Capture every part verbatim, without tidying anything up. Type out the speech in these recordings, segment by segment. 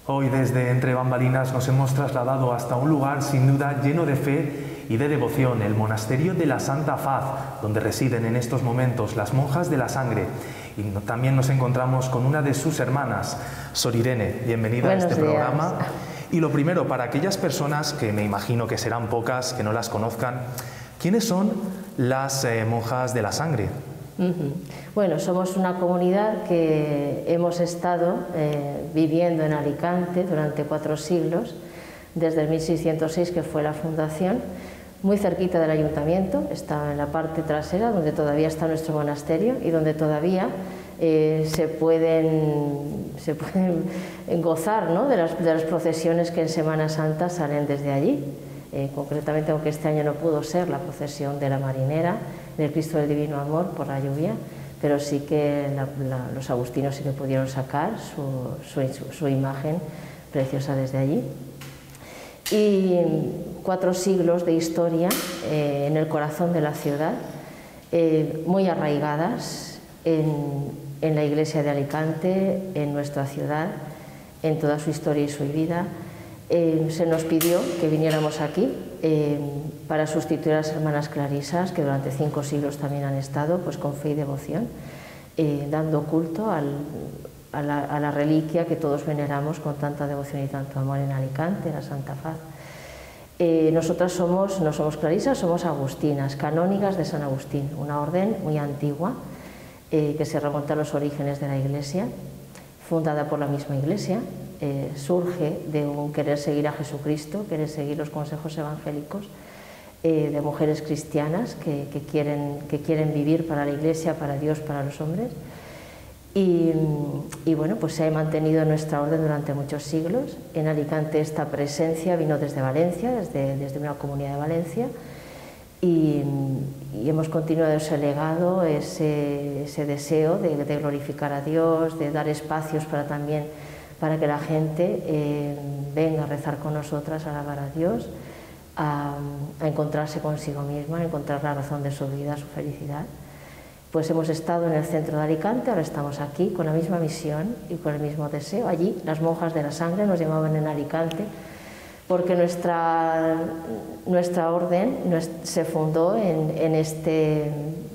Hoy desde Entre Bambalinas nos hemos trasladado hasta un lugar sin duda lleno de fe y de devoción, el Monasterio de la Santa Faz, donde residen en estos momentos las monjas de la sangre. Y también nos encontramos con una de sus hermanas, Sor Irene. Bienvenida Buenos a este días. programa. Y lo primero, para aquellas personas que me imagino que serán pocas, que no las conozcan, ¿quiénes son las eh, monjas de la sangre? Uh-huh. Bueno, somos una comunidad que hemos estado eh, viviendo en Alicante durante cuatro siglos, desde el mil seiscientos seis, que fue la fundación, muy cerquita del ayuntamiento, está en la parte trasera, donde todavía está nuestro monasterio y donde todavía eh, se, pueden, se pueden gozar, ¿no?, de, las, de las procesiones que en Semana Santa salen desde allí. Eh, concretamente, aunque este año no pudo ser la procesión de la Marinera, del Cristo del Divino Amor por la lluvia, pero sí que la, la, los agustinos sí que pudieron sacar su, su, su imagen preciosa desde allí. Y cuatro siglos de historia eh, en el corazón de la ciudad, eh, muy arraigadas en, en la iglesia de Alicante, en nuestra ciudad, en toda su historia y su vida. Eh, se nos pidió que viniéramos aquí eh, para sustituir a las hermanas clarisas, que durante cinco siglos también han estado pues, con fe y devoción, eh, dando culto al, a, la, a la reliquia que todos veneramos con tanta devoción y tanto amor en Alicante, la Santa Faz. Eh, nosotras somos, no somos clarisas, somos agustinas, canónigas de San Agustín, una orden muy antigua eh, que se remonta a los orígenes de la Iglesia, fundada por la misma Iglesia. Eh, surge de un querer seguir a Jesucristo, querer seguir los consejos evangélicos eh, de mujeres cristianas que, que, quieren, que quieren vivir para la Iglesia, para Dios, para los hombres. Y, y bueno, pues se ha mantenido nuestra orden durante muchos siglos. En Alicante esta presencia vino desde Valencia, desde, desde una comunidad de Valencia, y, y hemos continuado ese legado, ese, ese deseo de, de glorificar a Dios, de dar espacios para también para que la gente eh, venga a rezar con nosotras, a alabar a Dios, a, a encontrarse consigo misma, a encontrar la razón de su vida, su felicidad. Pues hemos estado en el centro de Alicante, ahora estamos aquí con la misma misión y con el mismo deseo. Allí las monjas de la sangre nos llamaban en Alicante porque nuestra, nuestra orden se fundó en, en este...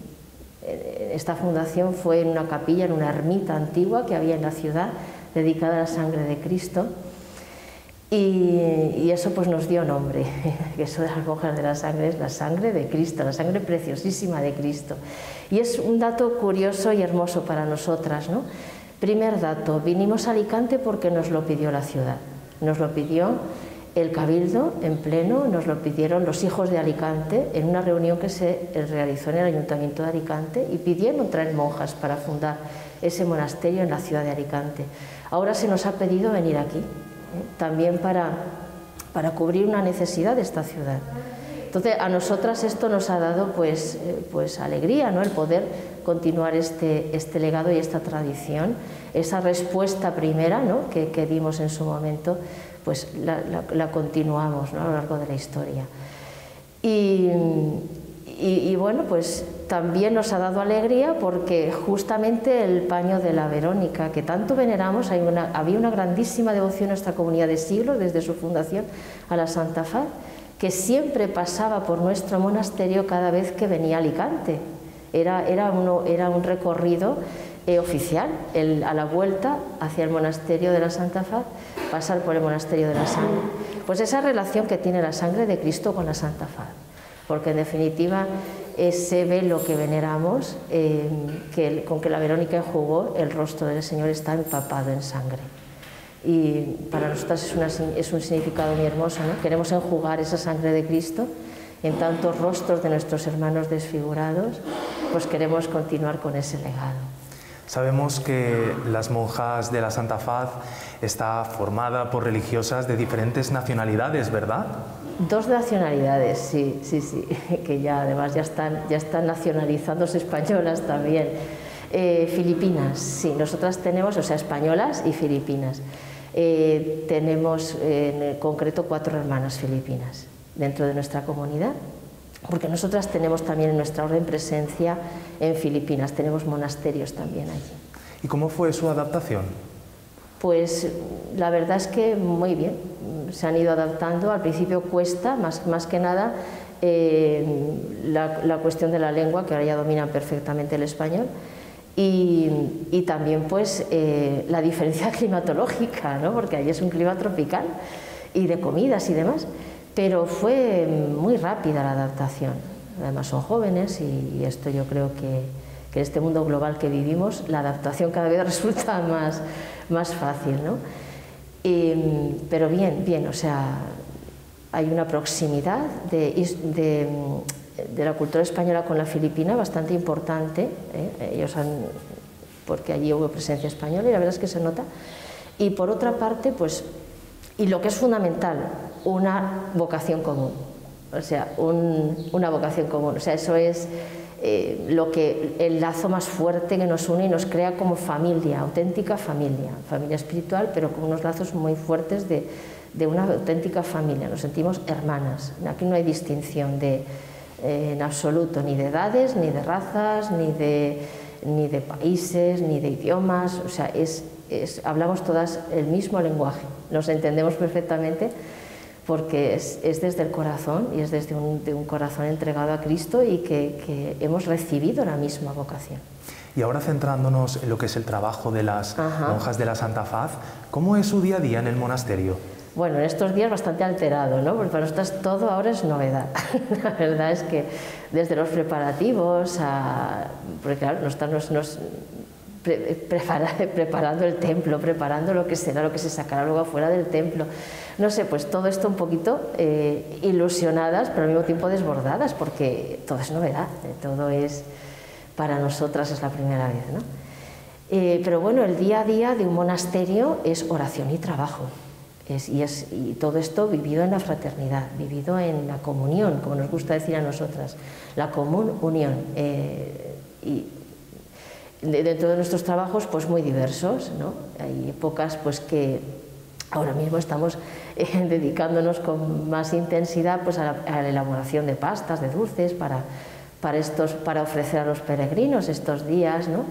Esta fundación fue en una capilla, en una ermita antigua que había en la ciudad, dedicada a la sangre de Cristo, y, y eso pues nos dio nombre, que eso de las monjas de la sangre es la sangre de Cristo, la sangre preciosísima de Cristo. Y es un dato curioso y hermoso para nosotras, ¿no? Primer dato, vinimos a Alicante porque nos lo pidió la ciudad, nos lo pidió el Cabildo en pleno, nos lo pidieron los hijos de Alicante en una reunión que se realizó en el Ayuntamiento de Alicante y pidieron traer monjas para fundar ese monasterio en la ciudad de Alicante. Ahora se nos ha pedido venir aquí, ¿eh? también para, para cubrir una necesidad de esta ciudad. Entonces a nosotras esto nos ha dado pues, eh, pues alegría, ¿no?, el poder continuar este, este legado y esta tradición, esa respuesta primera, ¿no?, que, que dimos en su momento, pues la, la, la continuamos, ¿no?, a lo largo de la historia. Y, y, y bueno, pues también nos ha dado alegría porque justamente el paño de la Verónica, que tanto veneramos, hay una, había una grandísima devoción en nuestra comunidad de siglos, desde su fundación, a la Santa Faz, que siempre pasaba por nuestro monasterio cada vez que venía a Alicante. Era, era, uno, era un recorrido eh, oficial, el, a la vuelta hacia el monasterio de la Santa Faz, pasar por el monasterio de la sangre. Pues esa relación que tiene la sangre de Cristo con la Santa Faz, porque en definitiva ese velo que veneramos, eh, que, con que la Verónica enjugó, el rostro del Señor está empapado en sangre. Y para nosotras es, una, es un significado muy hermoso, ¿no? Queremos enjugar esa sangre de Cristo en tantos rostros de nuestros hermanos desfigurados, pues queremos continuar con ese legado. Sabemos que las monjas de la Santa Faz está formada por religiosas de diferentes nacionalidades, ¿verdad? Dos nacionalidades, sí, sí, sí, que ya además ya están, ya están nacionalizándose españolas también. Eh, Filipinas, sí, nosotras tenemos, o sea, españolas y filipinas. Eh, tenemos eh, en concreto cuatro hermanas filipinas dentro de nuestra comunidad, porque nosotras tenemos también en nuestra orden presencia en Filipinas, tenemos monasterios también allí. ¿Y cómo fue su adaptación? Pues la verdad es que muy bien, se han ido adaptando. Al principio cuesta, más, más que nada, eh, la, la cuestión de la lengua, que ahora ya dominan perfectamente el español, y, y también pues eh, la diferencia climatológica, ¿no? Porque allí es un clima tropical, y de comidas y demás, pero fue muy rápida la adaptación. Además son jóvenes y, y esto yo creo que, que en este mundo global que vivimos la adaptación cada vez resulta más, más fácil, ¿no? Y, pero bien, bien, o sea, hay una proximidad de, de, de la cultura española con la filipina bastante importante, ¿eh? Ellos han, porque allí hubo presencia española y la verdad es que se nota. Y por otra parte, pues, y lo que es fundamental, una vocación común, o sea, un, una vocación común, o sea, eso es eh, lo que, el lazo más fuerte que nos une y nos crea como familia, auténtica familia, familia espiritual, pero con unos lazos muy fuertes de, de una auténtica familia, nos sentimos hermanas, aquí no hay distinción de, eh, en absoluto, ni de edades, ni de razas, ni de, ni de países, ni de idiomas, o sea, es, es, hablamos todas el mismo lenguaje, nos entendemos perfectamente, porque es, es desde el corazón y es desde un, de un corazón entregado a Cristo y que, que hemos recibido la misma vocación. Y ahora centrándonos en lo que es el trabajo de las Ajá. monjas de la Santa Faz, ¿cómo es su día a día en el monasterio? Bueno, en estos días bastante alterado, ¿no? Porque para nosotros todo ahora es novedad. La verdad es que desde los preparativos a... Porque claro, nos, nos pre, prepara, preparando el templo, preparando lo que será, lo que se sacará luego afuera del templo. No sé, pues todo esto un poquito eh, ilusionadas, pero al mismo tiempo desbordadas, porque todo es novedad, eh, todo es, para nosotras es la primera vez, ¿no? Eh, pero bueno, el día a día de un monasterio es oración y trabajo, es, y, es, y todo esto vivido en la fraternidad, vivido en la comunión, como nos gusta decir a nosotras, la común unión. Eh, y dentro de nuestros trabajos, pues muy diversos, ¿no? Hay épocas pues que ahora mismo estamos eh, dedicándonos con más intensidad pues, a, la, a la elaboración de pastas, de dulces, para, para, estos, para ofrecer a los peregrinos estos días, ¿no?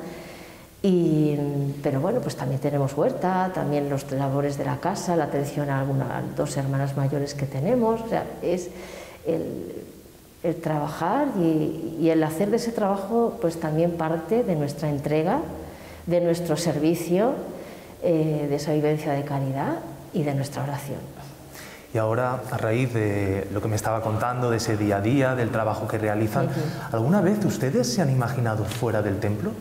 Y, pero bueno, pues también tenemos huerta, también los labores de la casa, la atención a, alguna, a dos hermanas mayores que tenemos, o sea, es el, el trabajar y, y el hacer de ese trabajo pues también parte de nuestra entrega, de nuestro servicio, eh, de esa vivencia de caridad y de nuestra oración. Y ahora, a raíz de lo que me estaba contando, de ese día a día, del trabajo que realizan, uh-huh. ¿alguna vez ustedes se han imaginado fuera del templo?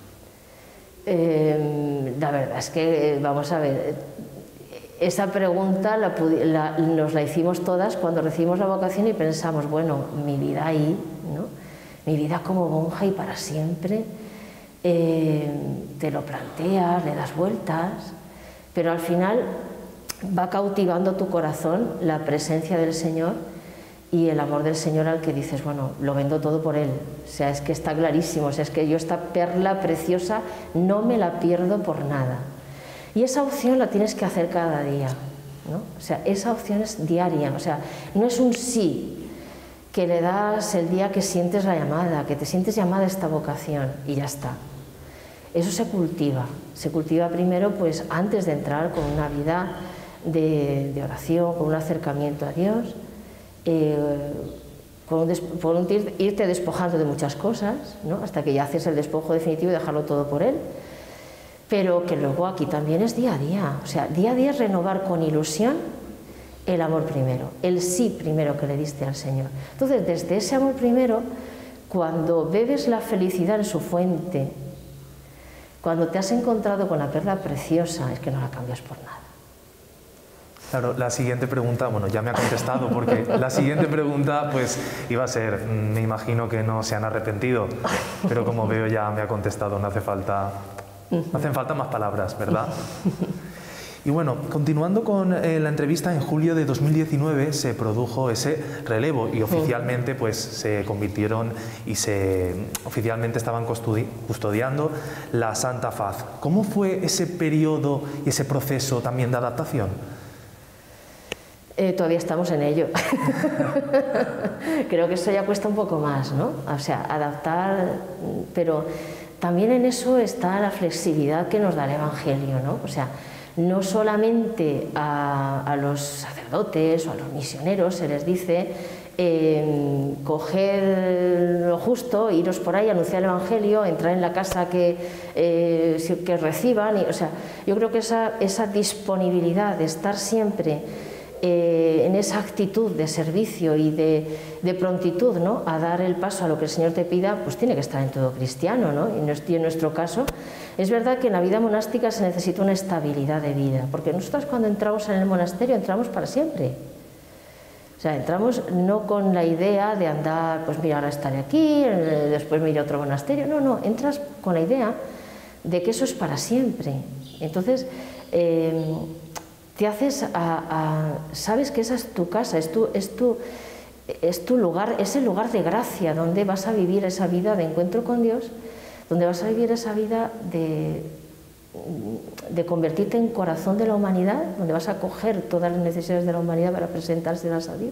Eh, la verdad es que, vamos a ver, esa pregunta la, la, nos la hicimos todas cuando recibimos la vocación y pensamos, bueno, mi vida ahí, ¿no? Mi vida como monja y para siempre, eh, te lo planteas, le das vueltas, pero al final va cautivando tu corazón la presencia del Señor y el amor del Señor al que dices, bueno, lo vendo todo por Él. O sea, es que está clarísimo, o sea, es que yo esta perla preciosa no me la pierdo por nada. Y esa opción la tienes que hacer cada día, ¿no? O sea, esa opción es diaria, o sea, no es un sí que le das el día que sientes la llamada, que te sientes llamada a esta vocación y ya está. Eso se cultiva, se cultiva primero pues antes de entrar con una vida de, de oración, con un acercamiento a Dios, eh, con un des, por un, irte despojando de muchas cosas, ¿no? Hasta que ya haces el despojo definitivo y dejarlo todo por Él, pero que luego aquí también es día a día, o sea, día a día es renovar con ilusión el amor primero, el sí primero que le diste al Señor. Entonces, desde ese amor primero, cuando bebes la felicidad en su fuente, cuando te has encontrado con la perla preciosa, es que no la cambias por nada. Claro, la siguiente pregunta, bueno, ya me ha contestado, porque la siguiente pregunta pues iba a ser, me imagino que no se han arrepentido, pero como veo ya me ha contestado, no hace falta, no hacen falta más palabras, ¿verdad? Y bueno, continuando con eh, la entrevista, en julio de dos mil diecinueve se produjo ese relevo y oficialmente pues se convirtieron y se oficialmente estaban custodi custodiando la Santa Faz. ¿Cómo fue ese periodo y ese proceso también de adaptación? Eh, todavía estamos en ello. Creo que eso ya cuesta un poco más, ¿no? O sea, adaptar, pero también en eso está la flexibilidad que nos da el Evangelio, ¿no? O sea, no solamente a, a los sacerdotes o a los misioneros se les dice eh, coger lo justo, iros por ahí, anunciar el Evangelio, entrar en la casa que, eh, que reciban, y, o sea, yo creo que esa, esa disponibilidad de estar siempre eh, en esa actitud de servicio y de, de prontitud, ¿no?, a dar el paso a lo que el Señor te pida, pues tiene que estar en todo cristiano, ¿no? Y en nuestro caso es verdad que en la vida monástica se necesita una estabilidad de vida, porque nosotros cuando entramos en el monasterio entramos para siempre. O sea, entramos no con la idea de andar, pues mira, ahora estaré aquí, después me iré a otro monasterio. No, no, entras con la idea de que eso es para siempre. Entonces, eh, te haces a, a, sabes que esa es tu casa, es tu, es tu, es tu lugar, es el lugar de gracia donde vas a vivir esa vida de encuentro con Dios, donde vas a vivir esa vida de, de convertirte en corazón de la humanidad, donde vas a acoger todas las necesidades de la humanidad para presentárselas a Dios.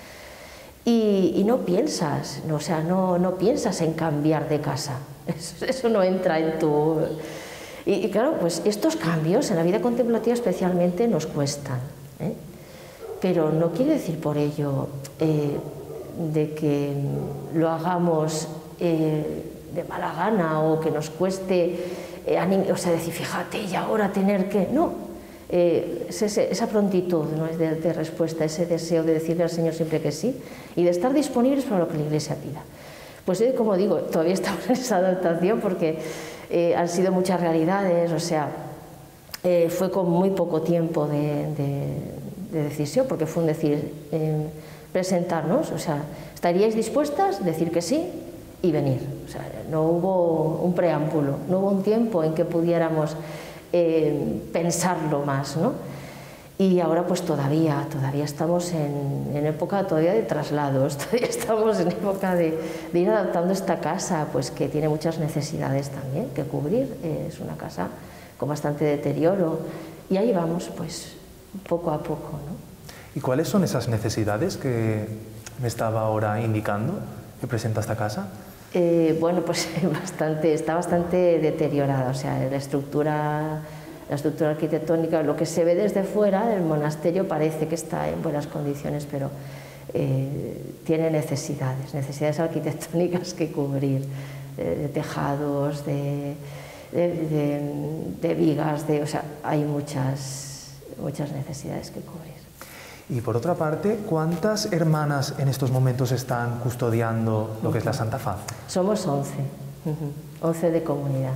Y, y no piensas, no, o sea, no, no piensas en cambiar de casa, eso, eso no entra en tu... Y, y claro, pues estos cambios en la vida contemplativa especialmente nos cuestan, ¿eh? Pero no quiere decir por ello eh, de que lo hagamos eh, de mala gana o que nos cueste, eh, o sea, decir, fíjate, y ahora tener que... No, eh, es ese, esa prontitud, ¿no?, es de, de respuesta, ese deseo de decirle al Señor siempre que sí y de estar disponibles para lo que la Iglesia pida. Pues eh, como digo, todavía estamos en esa adaptación porque eh, han sido muchas realidades, o sea, eh, fue con muy poco tiempo de, de, de decisión, porque fue un decir, eh, presentarnos, o sea, ¿estaríais dispuestas? Decir que sí y venir. O sea, no hubo un preámbulo, no hubo un tiempo en que pudiéramos eh, pensarlo más, ¿no? Y ahora pues todavía, todavía estamos en, en época todavía de traslados, todavía estamos en época de, de ir adaptando esta casa, pues que tiene muchas necesidades también que cubrir, eh, es una casa con bastante deterioro y ahí vamos pues poco a poco, ¿no? ¿Y cuáles son esas necesidades que me estaba ahora indicando que presenta esta casa? Eh, bueno, pues bastante, está bastante deteriorada, o sea, la estructura, la estructura arquitectónica, lo que se ve desde fuera del monasterio parece que está en buenas condiciones, pero eh, tiene necesidades, necesidades arquitectónicas que cubrir, eh, de tejados, de, de, de, de vigas, de, o sea, hay muchas, muchas necesidades que cubrir. Y por otra parte, ¿cuántas hermanas en estos momentos están custodiando lo que es la Santa Faz? Somos once, once de comunidad.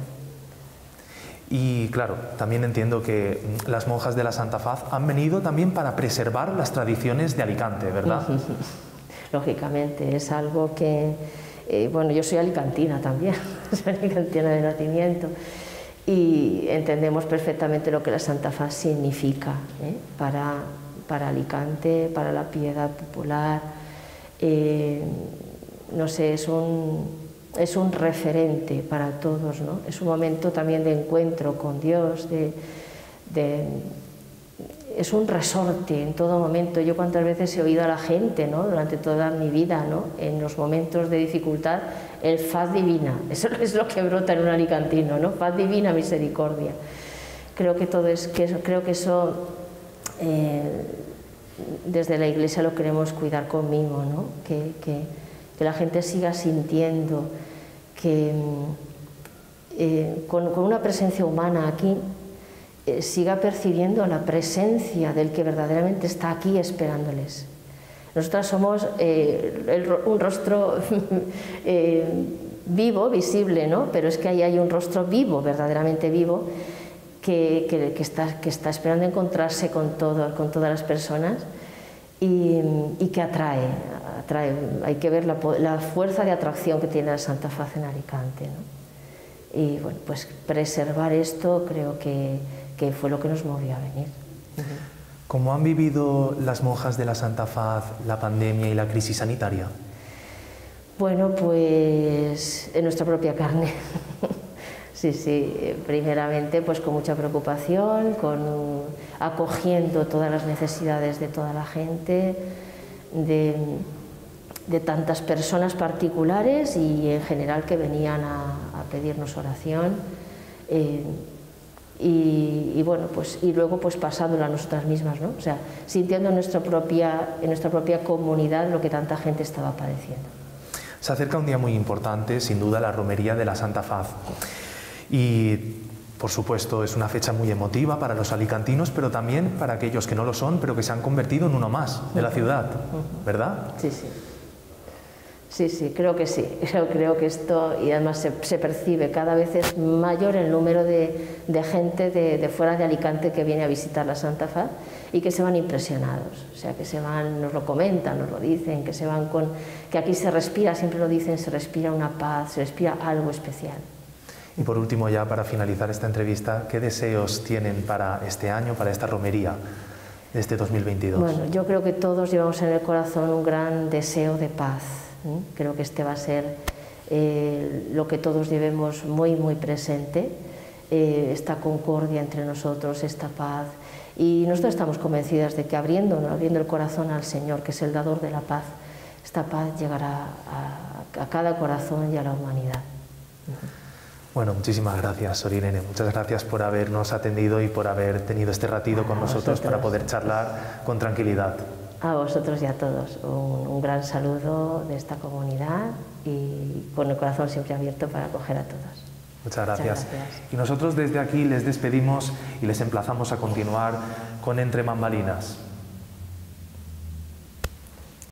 Y claro, también entiendo que las monjas de la Santa Faz han venido también para preservar las tradiciones de Alicante, ¿verdad? Lógicamente, es algo que... Eh, bueno, yo soy alicantina también, soy alicantina de nacimiento y entendemos perfectamente lo que la Santa Faz significa, ¿eh? para... para Alicante, para la piedad popular, eh, no sé, es un, es un referente para todos, ¿no? Es un momento también de encuentro con Dios, de, de, es un resorte en todo momento. Yo cuántas veces he oído a la gente, ¿no?, durante toda mi vida, ¿no?, en los momentos de dificultad, el faz divina, eso es lo que brota en un alicantino, ¿no?, faz divina misericordia. Creo que todo es, que eso, creo que eso... Eh, desde la Iglesia lo queremos cuidar con mimo, ¿no? que, que, que la gente siga sintiendo que eh, con, con una presencia humana aquí eh, siga percibiendo la presencia del que verdaderamente está aquí esperándoles. Nosotras somos eh, el, un rostro eh, vivo, visible, ¿no?, pero es que ahí hay un rostro vivo, verdaderamente vivo, Que, que, que, está, que está esperando encontrarse con, todo, con todas las personas y, y que atrae, atrae. Hay que ver la, la fuerza de atracción que tiene la Santa Faz en Alicante, ¿no? Y bueno, pues preservar esto creo que, que fue lo que nos movió a venir. ¿Cómo han vivido las monjas de la Santa Faz la pandemia y la crisis sanitaria? Bueno, pues en nuestra propia carne. Sí, sí, primeramente pues con mucha preocupación, con, acogiendo todas las necesidades de toda la gente, de, de tantas personas particulares y en general que venían a, a pedirnos oración. Eh, y, y bueno, pues, y luego pues pasándolo a nosotras mismas, ¿no? O sea, sintiendo en nuestra propia, en nuestra propia comunidad lo que tanta gente estaba padeciendo. Se acerca un día muy importante, sin duda, la romería de la Santa Faz. Y, por supuesto, es una fecha muy emotiva para los alicantinos, pero también para aquellos que no lo son, pero que se han convertido en uno más de la ciudad, ¿verdad? Sí, sí. Sí, sí, creo que sí. Yo creo que esto, y además se, se percibe, cada vez es mayor el número de, de gente de, de fuera de Alicante que viene a visitar la Santa Faz y que se van impresionados. O sea, que se van, nos lo comentan, nos lo dicen, que se van con, que aquí se respira, siempre lo dicen, se respira una paz, se respira algo especial. Y por último, ya para finalizar esta entrevista, ¿qué deseos tienen para este año, para esta romería de este dos mil veintidós? Bueno, yo creo que todos llevamos en el corazón un gran deseo de paz. ¿eh? Creo que este va a ser eh, lo que todos llevemos muy, muy presente, eh, esta concordia entre nosotros, esta paz. Y nosotros estamos convencidas de que abriendo, ¿no? abriendo el corazón al Señor, que es el dador de la paz, esta paz llegará a, a cada corazón y a la humanidad. Bueno, muchísimas gracias, Sor Irene. Muchas gracias por habernos atendido y por haber tenido este ratito con nosotros para poder charlar con tranquilidad. A vosotros y a todos. Un, un gran saludo de esta comunidad y con el corazón siempre abierto para acoger a todos. Muchas gracias. Muchas gracias. Y nosotros desde aquí les despedimos y les emplazamos a continuar con Entre Bambalinas.